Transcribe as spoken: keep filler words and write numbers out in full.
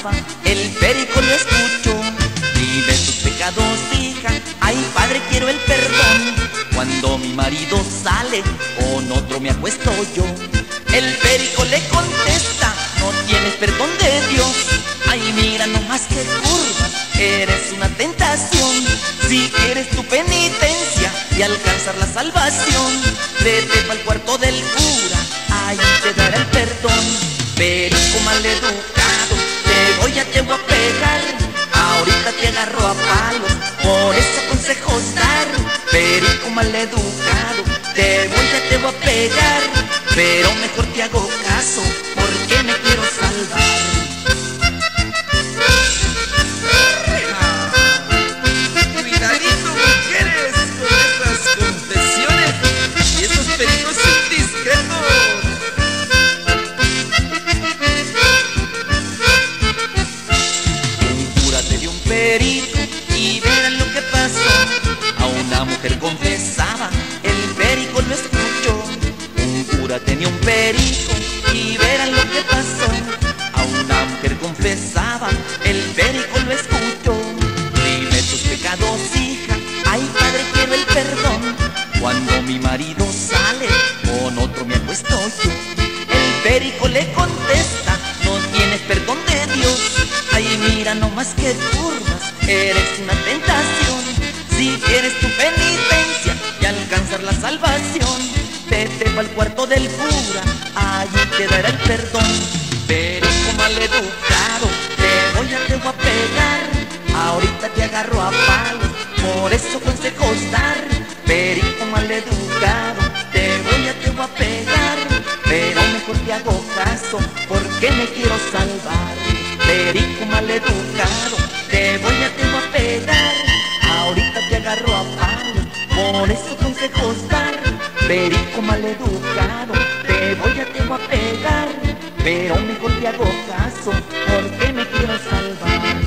confesaba, el perico lo escuchó. Dime tus pecados, hija, ay padre, quiero el perdón. Cuando mi marido sale, con otro me acuesto yo. El perico le contesta, no tienes perdón de Dios. Ay, mira nomás que curva, eres una tentación. Si quieres tu penitencia y alcanzar la salvación, vete pa'l cuarto del cura, ahí te dará el perdón. Perico maleducado, te voy a, te voy a pegar. Ahorita te agarro a palos, por eso consejos dar. Perico maleducado, te voy a, te voy a pegar. Pero mejor te hago caso, porque me quiero salvar. Cuidadito, mujeres, con estas confesiones y esos pericos indiscretos. Un cura te dio un perico y verán lo que pasó. A una mujer confesaba, el perico lo escuchó. Un cura tenía un perico y verán lo que pasó. A una mujer confesaba, el perico lo escuchó. Dime tus pecados, hija, ay padre, quiero el perdón. Cuando mi marido sale, con otro me acuesto yo. El perico le contesta, no tienes perdón de Dios. Ay, mira nomás que curvas, eres una tentación. Si quieres tu penitencia y alcanzar la salvación, vete pa'l cuarto del cura, allí te dará el perdón. Perico maleducado, te voy a, te voy a pegar. Ahorita te agarro a palos, por eso consejos dar. Perico maleducado, te voy a, te voy a pegar. Pero mejor te hago caso, porque me quiero salvar. Perico maleducado, te voy a, te voy a pegar. Ahorita te agarro a palos, por eso consejos dar. Perico maleducado, te voy a, te voy a pegar. Pero mejor te hago caso, porque me quiero salvar.